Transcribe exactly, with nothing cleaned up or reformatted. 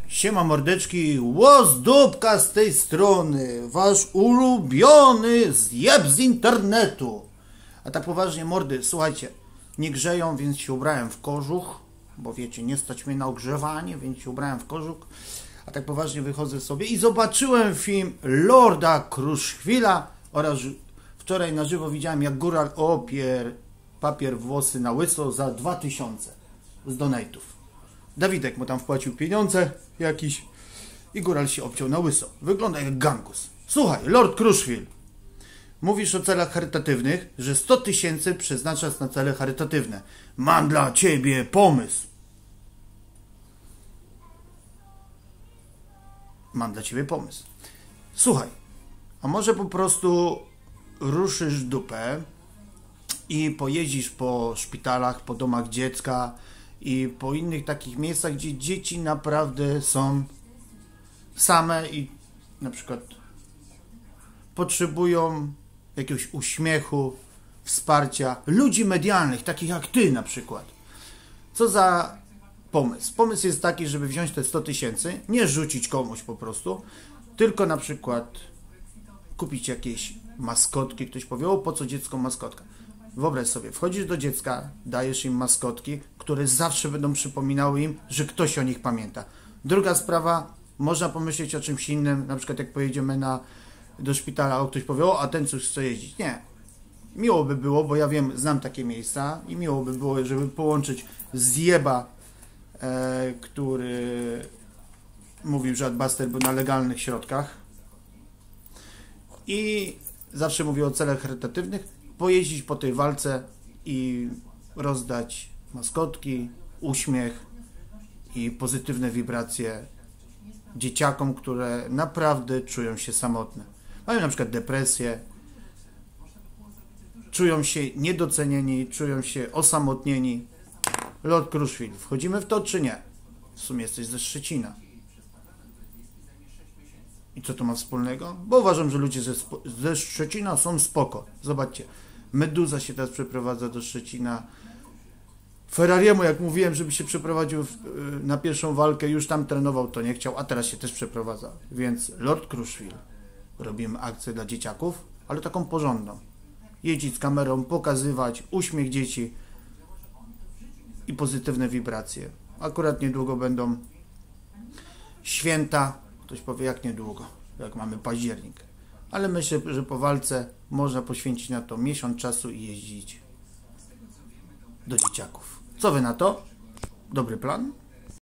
Siema mordeczki, łos dupka z tej strony, wasz ulubiony zjeb z internetu. A tak poważnie mordy, słuchajcie, nie grzeją, więc się ubrałem w kożuch, bo wiecie, nie stać mnie na ogrzewanie, więc się ubrałem w kożuch. A tak poważnie wychodzę sobie i zobaczyłem film Lorda Kruszwila oraz wczoraj na żywo widziałem, jak góral opier papier w włosy na łyso za dwa tysiące z donate'ów. Dawidek mu tam wpłacił pieniądze jakiś i góral się obciął na łyso. Wygląda jak gangus. Słuchaj, Lord Kruszwil, mówisz o celach charytatywnych, że sto tysięcy przeznaczasz na cele charytatywne. Mam dla ciebie pomysł. Mam dla ciebie pomysł. Słuchaj, a może po prostu ruszysz dupę i pojeździsz po szpitalach, po domach dziecka i po innych takich miejscach, gdzie dzieci naprawdę są same i na przykład potrzebują jakiegoś uśmiechu, wsparcia ludzi medialnych, takich jak ty na przykład. Co za pomysł? Pomysł jest taki, żeby wziąć te sto tysięcy, nie rzucić komuś po prostu, tylko na przykład kupić jakieś maskotki. Ktoś powie, o, po co dziecko maskotka? Wyobraź sobie, wchodzisz do dziecka, dajesz im maskotki, które zawsze będą przypominały im, że ktoś o nich pamięta. Druga sprawa, można pomyśleć o czymś innym, na przykład jak pojedziemy na, do szpitala, o ktoś powie, o, a ten coś chce jeździć. Nie. Miło by było, bo ja wiem, znam takie miejsca i miło by było, żeby połączyć zjeba, e, który mówił, że Adbuster był na legalnych środkach i zawsze mówił o celach charytatywnych, pojeździć po tej walce i rozdać maskotki, uśmiech i pozytywne wibracje dzieciakom, które naprawdę czują się samotne. Mają na przykład depresję, czują się niedocenieni, czują się osamotnieni. Lord Kruszwil, wchodzimy w to czy nie? W sumie jesteś ze Szczecina. I co to ma wspólnego? Bo uważam, że ludzie ze, ze Szczecina są spoko. Zobaczcie, Meduza się teraz przeprowadza do Szczecina. Ferrariemu, jak mówiłem, żeby się przeprowadził w, na pierwszą walkę, już tam trenował, to nie chciał, a teraz się też przeprowadza. Więc Lord Kruszwil, robimy akcję dla dzieciaków, ale taką porządną. Jeździć z kamerą, pokazywać, uśmiech dzieci i pozytywne wibracje. Akurat niedługo będą święta. Ktoś powie, jak niedługo, jak mamy październik. Ale myślę, że po walce można poświęcić na to miesiąc czasu i jeździć do dzieciaków. Co wy na to? Dobry plan?